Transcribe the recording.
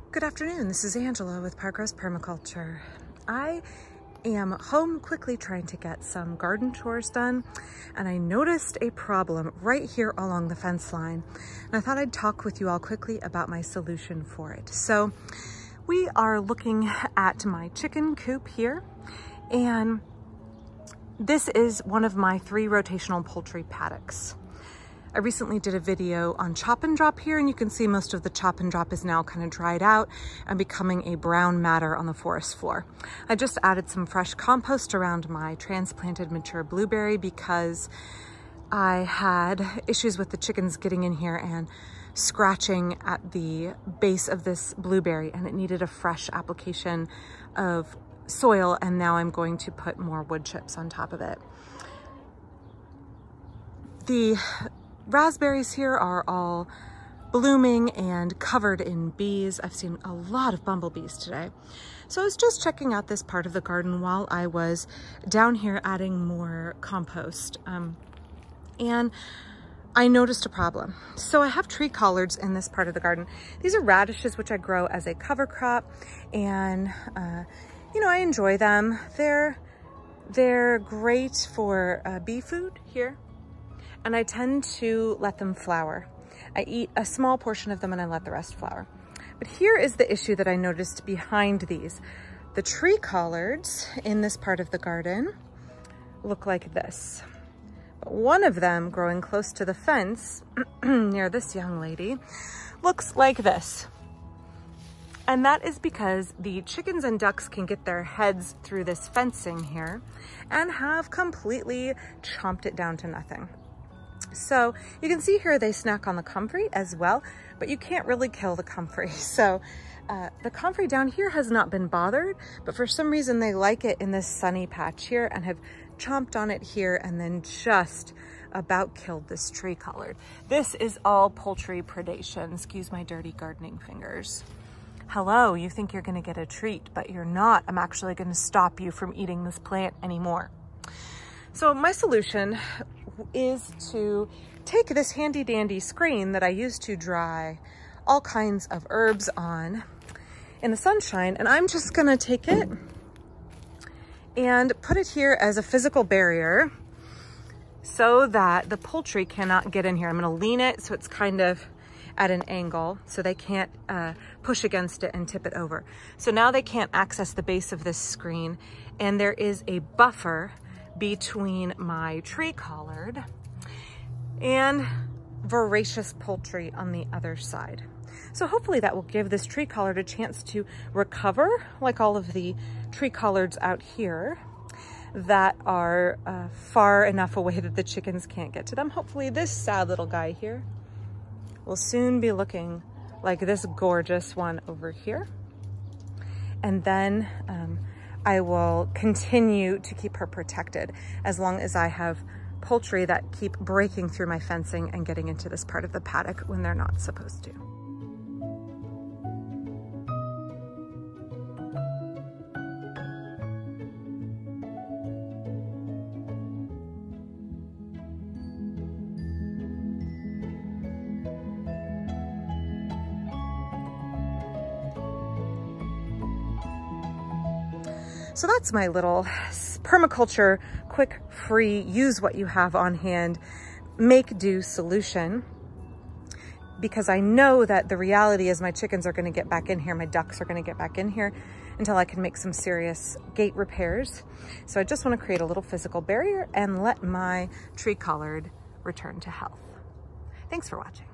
Good afternoon, this is Angela with Parkrose Permaculture. I am home quickly trying to get some garden chores done, and I noticed a problem right here along the fence line. And I thought I'd talk with you all quickly about my solution for it. So we are looking at my chicken coop here, and this is one of my 3 rotational poultry paddocks. I recently did a video on chop and drop here, and you can see most of the chop and drop is now kind of dried out and becoming a brown matter on the forest floor. I just added some fresh compost around my transplanted mature blueberry because I had issues with the chickens getting in here and scratching at the base of this blueberry, and it needed a fresh application of soil, and now I'm going to put more wood chips on top of it. The raspberries here are all blooming and covered in bees. I've seen a lot of bumblebees today. So I was just checking out this part of the garden while I was down here adding more compost. And I noticed a problem. So I have tree collards in this part of the garden. These are radishes, which I grow as a cover crop. And, you know, I enjoy them. They're great for bee food here. And I tend to let them flower. I eat a small portion of them and I let the rest flower. But here is the issue that I noticed behind these. The tree collards in this part of the garden look like this. But one of them, growing close to the fence near this young lady, looks like this. And that is because the chickens and ducks can get their heads through this fencing here and have completely chomped it down to nothing. So you can see here they snack on the comfrey as well, but you can't really kill the comfrey. So the comfrey down here has not been bothered, but for some reason they like it in this sunny patch here and have chomped on it here and then just about killed this tree collard. This is all poultry predation. Excuse my dirty gardening fingers. Hello, you think you're gonna get a treat, but you're not. I'm actually gonna stop you from eating this plant anymore. So my solution is to take this handy dandy screen that I use to dry all kinds of herbs on in the sunshine, and I'm just gonna take it and put it here as a physical barrier so that the poultry cannot get in here. I'm gonna lean it so it's kind of at an angle so they can't push against it and tip it over. So now they can't access the base of this screen, and there is a buffer between my tree collard and voracious poultry on the other side. So hopefully that will give this tree collard a chance to recover, like all of the tree collards out here that are far enough away that the chickens can't get to them. Hopefully this sad little guy here will soon be looking like this gorgeous one over here. And then I will continue to keep her protected as long as I have poultry that keep breaking through my fencing and getting into this part of the paddock when they're not supposed to. So that's my little permaculture, quick, free, use what you have on hand, make do solution. Because I know that the reality is my chickens are gonna get back in here, my ducks are gonna get back in here until I can make some serious gate repairs. So I just wanna create a little physical barrier and let my tree collard return to health. Thanks for watching.